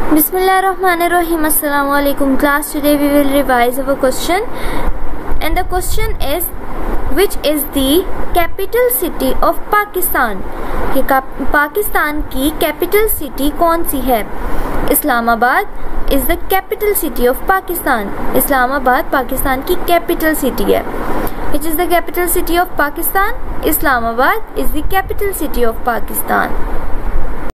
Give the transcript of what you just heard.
Bismillahirrahmanirrahim. Assalamu alaikum class. Today we will revise our question, and the question is, which is the capital city of Pakistan? कि पाकिस्तान की capital city कौन सी है? Islamabad is the capital city of Pakistan. Islamabad Pakistan की capital city है. Which is the capital city of Pakistan? Islamabad is the capital city of Pakistan.